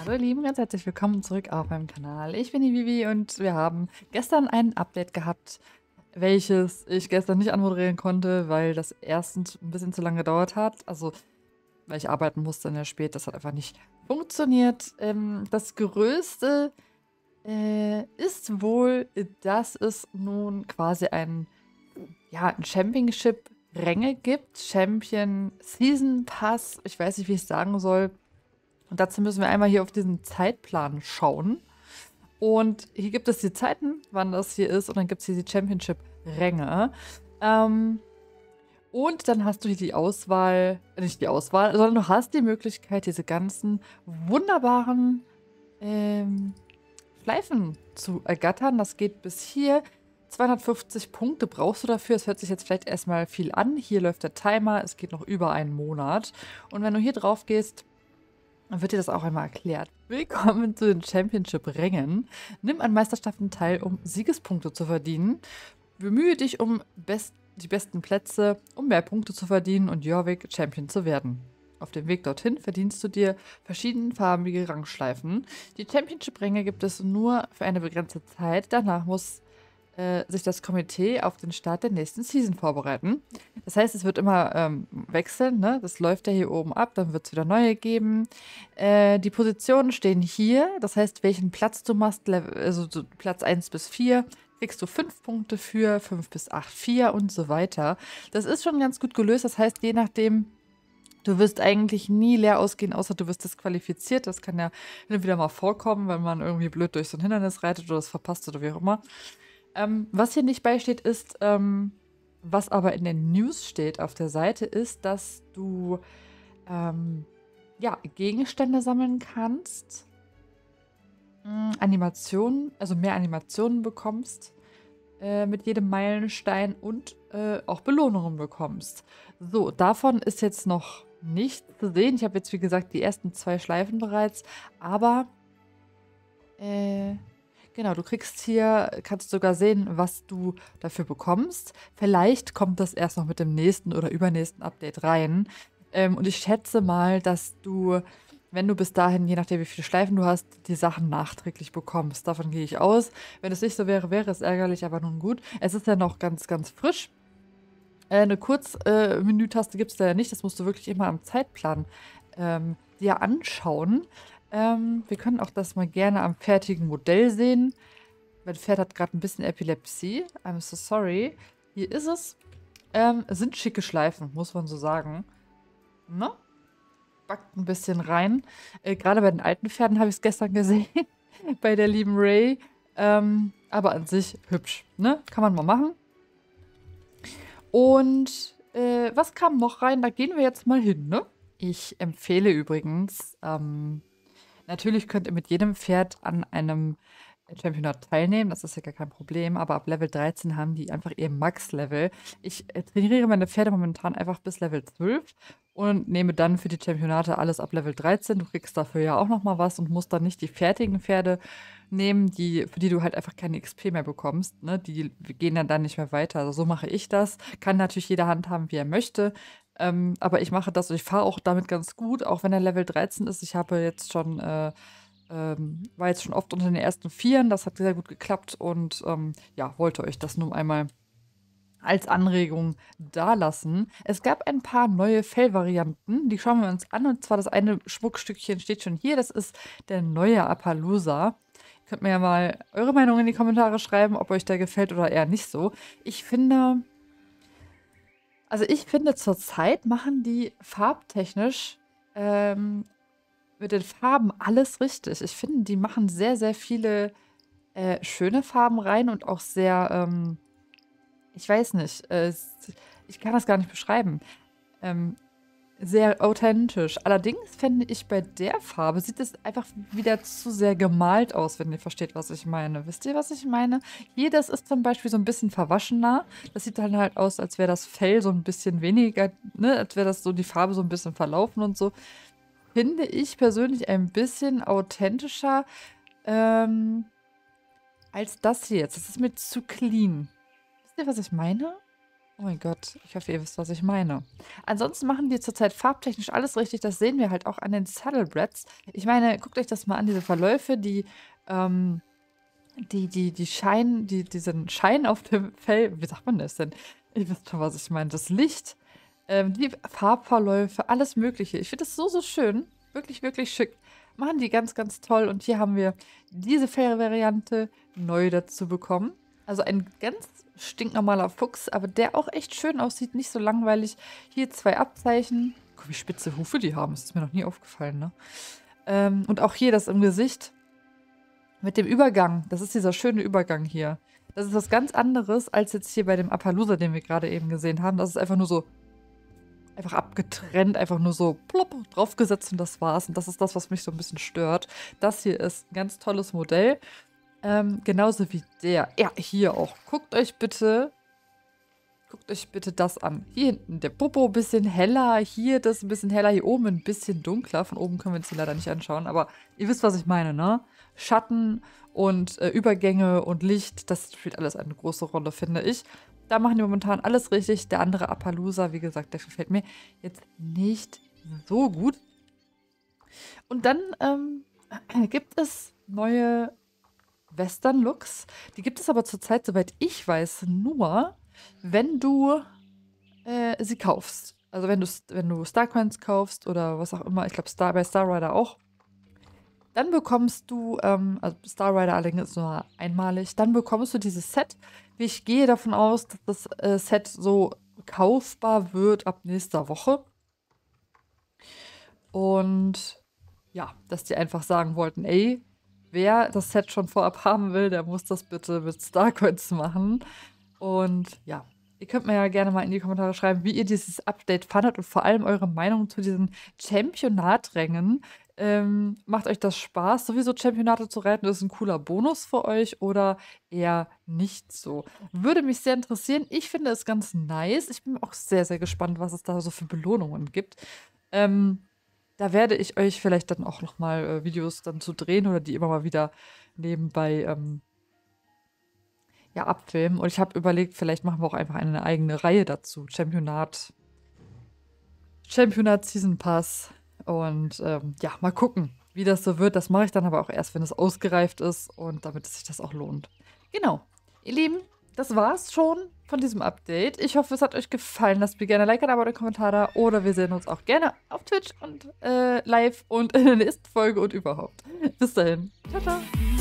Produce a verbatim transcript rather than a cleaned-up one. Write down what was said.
Hallo ihr Lieben, ganz herzlich willkommen zurück auf meinem Kanal. Ich bin die Vivi und wir haben gestern ein Update gehabt, welches ich gestern nicht anmoderieren konnte, weil das erstens ein bisschen zu lange gedauert hat. Also, weil ich arbeiten musste in der Spät, das hat einfach nicht funktioniert. Ähm, das Größte äh, ist wohl, dass es nun quasi ein, ja, ein Championship-Ränge gibt. Champion Season Pass, ich weiß nicht, wie ich es sagen soll. Und dazu müssen wir einmal hier auf diesen Zeitplan schauen. Und hier gibt es die Zeiten, wann das hier ist. Und dann gibt es hier die Championship-Ränge. Ähm, und dann hast du hier die Auswahl, äh, nicht die Auswahl, sondern du hast die Möglichkeit, diese ganzen wunderbaren ähm, Schleifen zu ergattern. Das geht bis hier. zweihundertfünfzig Punkte brauchst du dafür. Es hört sich jetzt vielleicht erstmal viel an. Hier läuft der Timer. Es geht noch über einen Monat. Und wenn du hier drauf gehst, dann wird dir das auch einmal erklärt. Willkommen zu den Championship-Rängen. Nimm an Meisterschaften teil, um Siegespunkte zu verdienen. Bemühe dich um best die besten Plätze, um mehr Punkte zu verdienen und Jorvik Champion zu werden. Auf dem Weg dorthin verdienst du dir verschiedenfarbige Rangschleifen. Die Championship-Ränge gibt es nur für eine begrenzte Zeit. Danach muss äh, sich das Komitee auf den Start der nächsten Season vorbereiten. Das heißt, es wird immer ähm, wechseln, ne? Das läuft ja hier oben ab, dann wird es wieder neue geben. Äh, die Positionen stehen hier, das heißt, welchen Platz du machst, Level, also so Platz eins bis vier, kriegst du fünf Punkte für, fünf bis acht, vier und so weiter. Das ist schon ganz gut gelöst, das heißt, je nachdem, du wirst eigentlich nie leer ausgehen, außer du wirst disqualifiziert. Das kann ja hin und wieder mal vorkommen, wenn man irgendwie blöd durch so ein Hindernis reitet oder es verpasst oder wie auch immer. Ähm, was hier nicht beisteht, ist, ähm, was aber in den News steht auf der Seite, ist, dass du ähm, ja, Gegenstände sammeln kannst, mh, Animationen, also mehr Animationen bekommst äh, mit jedem Meilenstein und äh, auch Belohnungen bekommst. So, davon ist jetzt noch nichts zu sehen. Ich habe jetzt, wie gesagt, die ersten zwei Schleifen bereits, aber äh, genau, du kriegst hier, kannst sogar sehen, was du dafür bekommst. Vielleicht kommt das erst noch mit dem nächsten oder übernächsten Update rein. Ähm, und ich schätze mal, dass du, wenn du bis dahin, je nachdem wie viele Schleifen du hast, die Sachen nachträglich bekommst. Davon gehe ich aus. Wenn es nicht so wäre, wäre es ärgerlich, aber nun gut. Es ist ja noch ganz, ganz frisch. Äh, eine Kurzmenü-Taste gibt es da ja nicht. Das musst du wirklich immer am Zeitplan ähm, dir anschauen. Ähm, wir können auch das mal gerne am fertigen Modell sehen. Mein Pferd hat gerade ein bisschen Epilepsie. I'm so sorry. Hier ist es. Ähm, es sind schicke Schleifen, muss man so sagen. Ne? Backt ein bisschen rein. Äh, gerade bei den alten Pferden habe ich es gestern gesehen. Bei der lieben Ray. Ähm, aber an sich hübsch. Ne? Kann man mal machen. Und äh, was kam noch rein? Da gehen wir jetzt mal hin, ne? Ich empfehle übrigens, ähm, natürlich könnt ihr mit jedem Pferd an einem Championat teilnehmen, das ist ja gar kein Problem, aber ab Level dreizehn haben die einfach ihr Max-Level. Ich äh, trainiere meine Pferde momentan einfach bis Level zwölf und nehme dann für die Championate alles ab Level dreizehn. Du kriegst dafür ja auch nochmal was und musst dann nicht die fertigen Pferde nehmen, die, für die du halt einfach keine X P mehr bekommst. Ne? Die gehen dann, dann nicht mehr weiter. Also so mache ich das. Kann natürlich jeder handhaben, wie er möchte. Ähm, aber ich mache das und ich fahre auch damit ganz gut, auch wenn er Level dreizehn ist. Ich habe jetzt schon äh, ähm, war jetzt schon oft unter den ersten Vieren, das hat sehr gut geklappt und ähm, ja, wollte euch das nun einmal als Anregung dalassen. Es gab ein paar neue Fellvarianten, die schauen wir uns an und zwar das eine Schmuckstückchen steht schon hier, das ist der neue Appaloosa. Könnt mir ja mal eure Meinung in die Kommentare schreiben, ob euch der gefällt oder eher nicht so. Ich finde, also ich finde zurzeit machen die farbtechnisch ähm, mit den Farben alles richtig. Ich finde, die machen sehr, sehr viele äh, schöne Farben rein und auch sehr, ähm, ich weiß nicht, äh, s- ich kann das gar nicht beschreiben, ähm, sehr authentisch. Allerdings finde ich, bei der Farbe sieht es einfach wieder zu sehr gemalt aus, wenn ihr versteht, was ich meine. Wisst ihr, was ich meine? Hier, das ist zum Beispiel so ein bisschen verwaschener. Das sieht dann halt aus, als wäre das Fell so ein bisschen weniger, ne, als wäre das so die Farbe so ein bisschen verlaufen und so. Finde ich persönlich ein bisschen authentischer ähm, als das hier jetzt. Das ist mir zu clean. Wisst ihr, was ich meine? Oh mein Gott, ich hoffe, ihr wisst, was ich meine. Ansonsten machen die zurzeit farbtechnisch alles richtig. Das sehen wir halt auch an den Saddlebreds. Ich meine, guckt euch das mal an, diese Verläufe, die, ähm, die, die, die Schein, die, diesen Schein auf dem Fell, wie sagt man das denn? Ihr wisst schon, was ich meine. Das Licht, ähm, die Farbverläufe, alles Mögliche. Ich finde das so, so schön. Wirklich, wirklich schick. Machen die ganz, ganz toll. Und hier haben wir diese Fell-Variante neu dazu bekommen. Also ein ganz stinknormaler Fuchs, aber der auch echt schön aussieht, nicht so langweilig. Hier zwei Abzeichen. Guck, wie spitze Hufe die haben. Das ist mir noch nie aufgefallen, ne? Ähm, und auch hier das im Gesicht mit dem Übergang. Das ist dieser schöne Übergang hier. Das ist was ganz anderes als jetzt hier bei dem Appaloosa, den wir gerade eben gesehen haben. Das ist einfach nur so einfach abgetrennt, einfach nur so plopp draufgesetzt und das war's. Und das ist das, was mich so ein bisschen stört. Das hier ist ein ganz tolles Modell. Ähm, genauso wie der. Ja, hier auch. Guckt euch bitte, guckt euch bitte das an. Hier hinten der Popo ein bisschen heller, hier das ein bisschen heller, hier oben ein bisschen dunkler. Von oben können wir uns die leider nicht anschauen, aber ihr wisst, was ich meine, ne? Schatten und äh, Übergänge und Licht, das spielt alles eine große Rolle, finde ich. Da machen die momentan alles richtig. Der andere Appaloosa, wie gesagt, der gefällt mir jetzt nicht so gut. Und dann ähm, gibt es neue Western-Looks. Die gibt es aber zurzeit, soweit ich weiß, nur, wenn du äh, sie kaufst. Also wenn du, wenn du Starcoins kaufst oder was auch immer. Ich glaube, Star, bei Star Rider auch. Dann bekommst du, ähm, also Star Rider allerdings ist nur einmalig, dann bekommst du dieses Set. Ich gehe davon aus, dass das äh, Set so kaufbar wird ab nächster Woche. Und ja, dass die einfach sagen wollten, ey, wer das Set schon vorab haben will, der muss das bitte mit Starcoins machen. Und ja, ihr könnt mir ja gerne mal in die Kommentare schreiben, wie ihr dieses Update fandet und vor allem eure Meinung zu diesen Championat-Rängen. Ähm, macht euch das Spaß, sowieso Championate zu reiten? Das ist ein cooler Bonus für euch oder eher nicht so? Würde mich sehr interessieren. Ich finde es ganz nice. Ich bin auch sehr, sehr gespannt, was es da so für Belohnungen gibt. Ähm, da werde ich euch vielleicht dann auch noch mal äh, Videos dann zu drehen oder die immer mal wieder nebenbei ähm, ja, abfilmen. Und ich habe überlegt, vielleicht machen wir auch einfach eine eigene Reihe dazu. Championat, Championat Season Pass. Und ähm, ja, mal gucken, wie das so wird. Das mache ich dann aber auch erst, wenn es ausgereift ist und damit es sich das auch lohnt. Genau. Ihr Lieben, das war's schon von diesem Update. Ich hoffe, es hat euch gefallen. Lasst mir gerne ein Like, ein Abo, einen Kommentar da. Oder wir sehen uns auch gerne auf Twitch und äh, live und in der nächsten Folge und überhaupt. Bis dahin. Ciao, ciao.